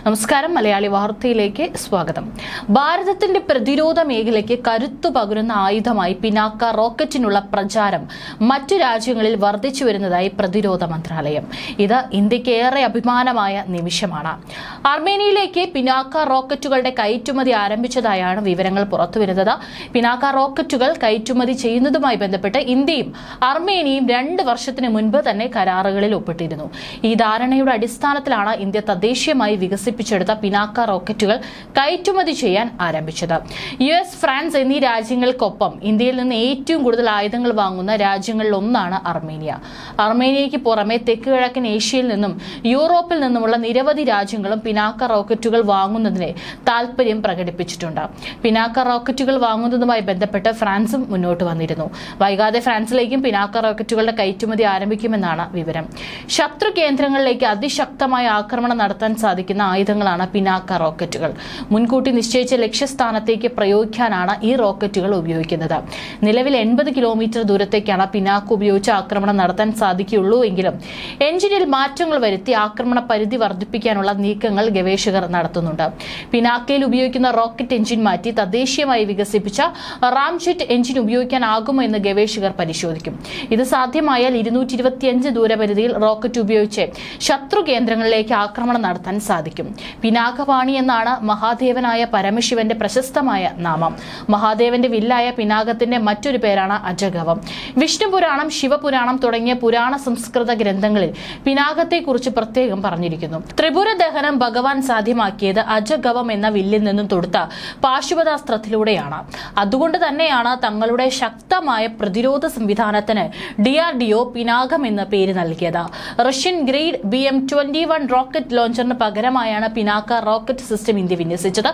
നമസ്കാരം മലയാളി വാർത്തയിലേക്ക് സ്വാഗതം. ഭാരതത്തിന്റെ പ്രതിരോധ മേഖലയ്ക്ക് കരുത്തു പകരുന്ന ആയുധമായി പിനാക്ക റോക്കറ്റിനുള്ള പ്രചാരം മറ്റു രാജ്യങ്ങളിൽ വർദ്ധിച്ചു വരുന്നതായി പ്രതിരോധ മന്ത്രാലയം. ഇത് ഇന്ത്യക്ക് ഏറെ അഭിമാനമായ നിമിഷമാണ്. അർമേനിയയിലേക്ക് പിനാക്ക റോക്കറ്റുകളുടെ കയറ്റുമതി ആരംഭിച്ചതായാണ് വിവരങ്ങൾ പുറത്തുവരുന്നത്. പിനാക്ക റോക്കറ്റുകൾ കയറ്റുമതി ചെയ്യുന്നതുമായി ബന്ധപ്പെട്ട് ഇന്ത്യയും അർമേനിയയും 2 വർഷത്തിന് മുൻപ് തന്നെ കരാറുകളിൽ ഒപ്പിട്ടിരുന്നു. ഈ ധാരണയുടെ അടിസ്ഥാനത്തിലാണ് ഇന്ത്യ തദ്ദേശീയമായി വികസിപ്പിച്ചെടുത്ത പിനാക്ക റോക്കറ്റുകൾ കയറ്റുമതി ചെയ്യാൻ ആരംഭിച്ചത്. US, ഫ്രാൻസ് എന്നീ രാജ്യങ്ങൾക്കൊപ്പം ഇന്ത്യയിൽ നിന്ന് ഏറ്റവും കൂടുതൽ ആയുധങ്ങൾ വാങ്ങുന്ന രാജ്യങ്ങളിൽ ഒന്നാണ് അർമേനിയ. അർമേനിയയ്ക്ക് പുറമെ തെക്ക് കിഴക്കൻ ഏഷ്യയിൽ നിന്നും യൂറോപ്പിൽ നിന്നുമുള്ള നിരവധി രാജ്യങ്ങളും പിനാക്ക റോക്കറ്റുകൾ വാങ്ങുന്നതിന് താൽപര്യം പ്രകടിപ്പിച്ചിട്ടുണ്ട്. പിനാക്ക റോക്കറ്റുകൾ വാങ്ങുന്നതുമായി ബന്ധപ്പെട്ട് ഫ്രാൻസും മുന്നോട്ട് വന്നിരുന്നു. വൈകാതെ ഫ്രാൻസിലേക്കും പിനാക്ക റോക്കറ്റുകളുടെ കയറ്റുമതി ആരംഭിക്കുമെന്നാണ് വിവരം. ശത്രു കേന്ദ്രങ്ങളിലേക്ക് അതിശക്തമായ ആക്രമണം നടത്താൻ സാധിക്കുന്ന ആയുധങ്ങളാണ് പിനാക്ക റോക്കറ്റുകൾ. മുൻകൂട്ടി നിശ്ചയിച്ച ലക്ഷ്യസ്ഥാനത്തേക്ക് പ്രയോഗിക്കാനാണ് ഈ റോക്കറ്റുകൾ ഉപയോഗിക്കുന്നത്. നിലവിൽ 80 കിലോമീറ്റർ ദൂരത്തേക്കാണ് പിനാക്ക ഉപയോഗിച്ച് ആക്രമണം നടത്താൻ സാധിക്കുകയുള്ളൂ എങ്കിലും എഞ്ചിനിൽ മാറ്റങ്ങൾ വരുത്തി ആക്രമണ പരിധി വർദ്ധിപ്പിക്കാനുള്ള നീക്കങ്ങൾ ഗവേഷകർ നടത്തുന്നുണ്ട്. പിനാക്കയിൽ ഉപയോഗിക്കുന്ന റോക്കറ്റ് എഞ്ചിൻ മാറ്റി തദ്ദേശീയമായി വികസിപ്പിച്ച റാംജെറ്റ് എഞ്ചിൻ ഉപയോഗിക്കാനാകുമോ എന്ന് ഗവേഷകർ പരിശോധിക്കും. ഇത് സാധ്യമായാൽ 225 ദൂരപരിധിയിൽ റോക്കറ്റ് ഉപയോഗിച്ച് ശത്രു കേന്ദ്രങ്ങളിലേക്ക് ആക്രമണം നടത്താൻ സാധിക്കും. പിനാകപാണി എന്നാണ് മഹാദേവനായ പരമശിവന്റെ പ്രശസ്തമായ നാമം. മഹാദേവന്റെ വില്ലായ പിനാകത്തിന്റെ മറ്റൊരു പേരാണ് അജഗവം. വിഷ്ണുപുരാണം, ശിവപുരാണം തുടങ്ങിയ പുരാണ സംസ്കൃത ഗ്രന്ഥങ്ങളിൽ പിനാകത്തെക്കുറിച്ച് പ്രത്യേകം പറഞ്ഞിരിക്കുന്നു. ത്രിപുര ദഹനം ഭഗവാൻ സാധ്യമാക്കിയത് അജഗവം എന്ന വില്ലിൽ നിന്നും തൊടുത്ത പാശുപതാസ്ത്രത്തിലൂടെയാണ്. അതുകൊണ്ട് തന്നെയാണ് തങ്ങളുടെ ശക്തമായ പ്രതിരോധ സംവിധാനത്തിന് DRDO പിനാകം എന്ന പേര് നൽകിയത്. റഷ്യൻ ഗ്രേഡ് BM-21 റോക്കറ്റ് ലോഞ്ചറിന് പകരമായാണ് പിനാക്ക റോക്കറ്റ് സിസ്റ്റം ഇന്ത്യ വിന്യസിച്ചത്.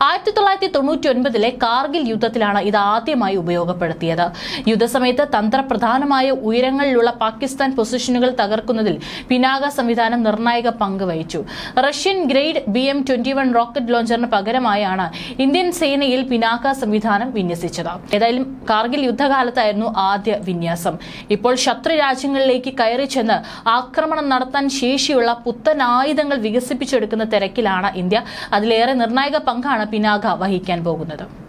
1999 കാർഗിൽ യുദ്ധത്തിലാണ് ഇത് ആദ്യമായി ഉപയോഗപ്പെടുത്തിയത്. യുദ്ധസമയത്ത് തന്ത്രപ്രധാനമായ ഉയരങ്ങളിലുള്ള പാകിസ്ഥാൻ പൊസിഷനുകൾ തകർക്കുന്നതിൽ പിനാക സംവിധാനം നിർണായക പങ്ക് വഹിച്ചു. റഷ്യൻ ഗ്രേഡ് BM-21 റോക്കറ്റ് ലോഞ്ചറിന് പകരമായാണ് ഇന്ത്യൻ സേനയിൽ പിനാക സംവിധാനം വിന്യസിച്ചത്. ഏതായാലും കാർഗിൽ യുദ്ധകാലത്തായിരുന്നു ആദ്യ വിന്യാസം. ഇപ്പോൾ ശത്രു രാജ്യങ്ങളിലേക്ക് കയറി ചെന്ന് ആക്രമണം നടത്താൻ ശേഷിയുള്ള പുത്തൻ ആയുധങ്ങൾ വികസിപ്പിച്ചെടുക്കുന്ന തിരക്കിലാണ് ഇന്ത്യ. അതിലേറെ നിർണായക പങ്കാണ് പിനാക വഹിക്കാൻ പോകുന്നത്.